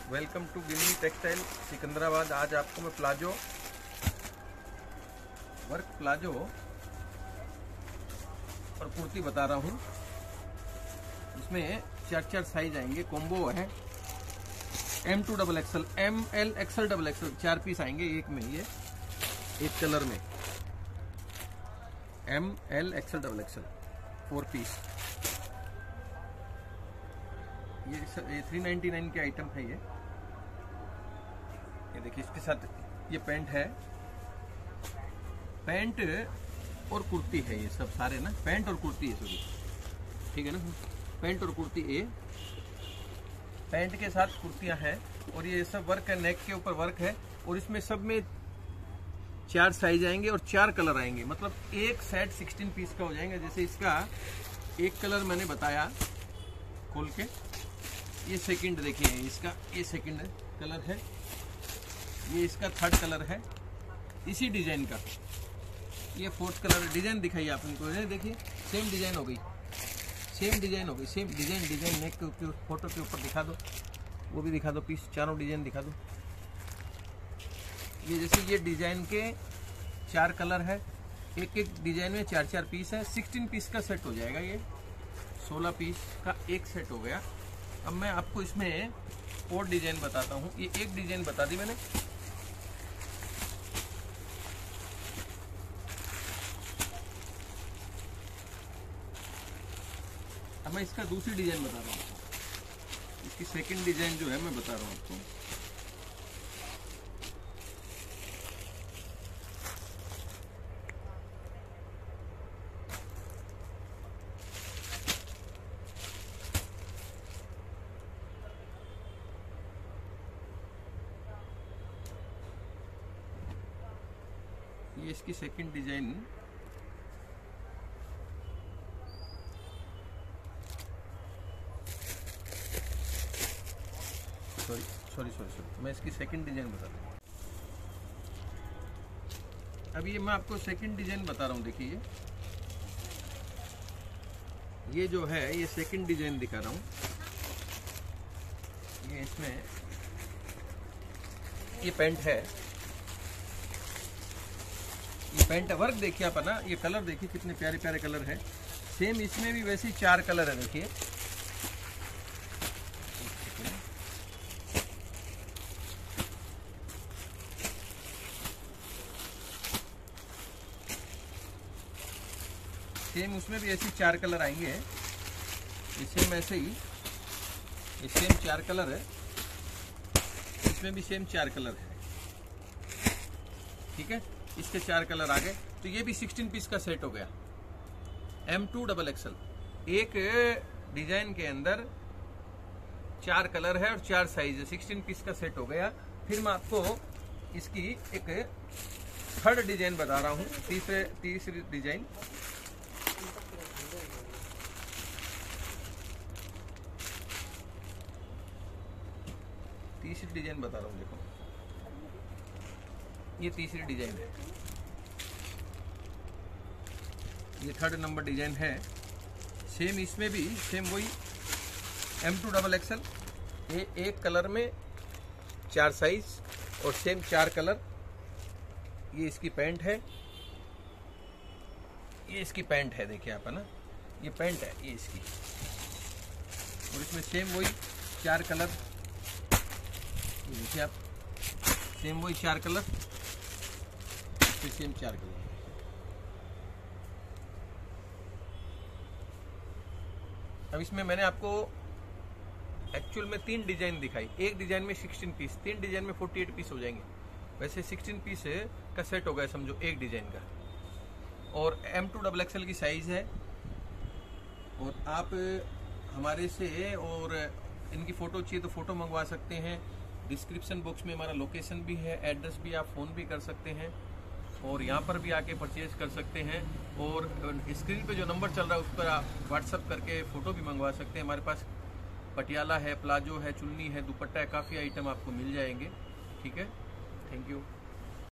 Welcome to Ginni textile Secunderabad. आज आपको मैं प्लाजो और कुर्ती बता रहा हूँ। इसमें चार साइज आएंगे, कॉम्बो है M2 XXL, ML XL XXL, 4 piece आएंगे एक में, ये एक कलर में ML XL XXL 4 पीस। ये 399 के आइटम है। ये देखिए, इसके साथ ये पैंट है, पैंट और कुर्ती है। ये सब सारे ना पैंट और कुर्ती है, सॉरी, ठीक है ना। पैंट और कुर्ती, ये पैंट के साथ कुर्तियां हैं और ये सब वर्क है, नेक के ऊपर वर्क है। और इसमें सब में 4 साइज आएंगे और 4 कलर आएंगे, मतलब एक सेट 16 पीस का हो जाएगा। जैसे इसका एक कलर मैंने बताया खोल के, ये सेकंड देखिए, इसका ये सेकंड कलर है, ये इसका थर्ड कलर है इसी डिजाइन का। ये फोर्थ कलर डिजाइन दिखाई आप इनको, देखिए सेम डिजाइन हो गई, सेम डिजाइन हो गई, सेम डिजाइन नेक के फोटो के ऊपर दिखा दो, वो भी दिखा दो पीस, चारों डिजाइन दिखा दो। ये जैसे ये डिजाइन के 4 कलर है, एक एक डिजाइन में 4 पीस है। 16 पीस का सेट हो जाएगा, ये 16 पीस का एक सेट हो गया। अब मैं आपको इसमें और डिजाइन बताता हूँ। ये एक डिजाइन बता दी मैंने, अब मैं इसका दूसरी डिजाइन बता रहा हूँ। इसकी सेकंड डिजाइन जो है मैं बता रहा हूँ आपको। ये इसकी सेकंड डिजाइन, सॉरी, मैं इसकी सेकंड डिजाइन बता रहा हूँ। अब ये मैं आपको सेकंड डिजाइन बता रहा हूँ। देखिए ये जो है, ये सेकंड डिजाइन दिखा रहा हूँ। ये इसमें ये पैंट है, ये पैंट वर्क देखिए आप ना, ये कलर देखिए कितने प्यारे प्यारे कलर है। सेम इसमें भी वैसे 4 कलर है, देखिए सेम उसमें भी ऐसे 4 कलर आएंगे। ये सेम ऐसे ही, ये सेम 4 कलर है, इसमें भी सेम 4 कलर है, ठीक है। इसके 4 कलर आ गए, तो ये भी 16 पीस का सेट हो गया, M2 XXL। एक डिजाइन के अंदर 4 कलर है और 4 साइज है, 16 पीस का सेट हो गया। फिर मैं आपको इसकी एक थर्ड डिजाइन बता रहा हूँ, तीसरी डिजाइन। तीसरी डिजाइन बता रहा हूँ, देखो ये तीसरी डिजाइन है, ये थर्ड नंबर डिजाइन है। सेम इसमें भी सेम वही M2 XXL, एक कलर में 4 साइज और सेम 4 कलर। ये इसकी पैंट है, ये इसकी पैंट है, देखिए आप है ना, ये पैंट है ये इसकी। और इसमें सेम वही 4 कलर, ये देखिए आप, सेम वही 4 कलर, सेम 4 कलर। अब इसमें मैंने आपको एक्चुअल में 3 डिजाइन दिखाई। एक डिजाइन में 16 पीस, 3 डिजाइन में 48 पीस हो जाएंगे। वैसे 16 पीस का सेट हो गया समझो एक डिजाइन का। और M2 XXL की साइज है। और आप हमारे से और इनकी फोटो चाहिए तो फोटो मंगवा सकते हैं। डिस्क्रिप्शन बॉक्स में हमारा लोकेशन भी है, एड्रेस भी, आप फ़ोन भी कर सकते हैं और यहाँ पर भी आके परचेज कर सकते हैं। और स्क्रीन पे जो नंबर चल रहा है उस पर आप व्हाट्सअप करके फ़ोटो भी मंगवा सकते हैं। हमारे पास पटियाला है, प्लाजो है, चुन्नी है, दुपट्टा है, काफ़ी आइटम आपको मिल जाएंगे, ठीक है। Thank you.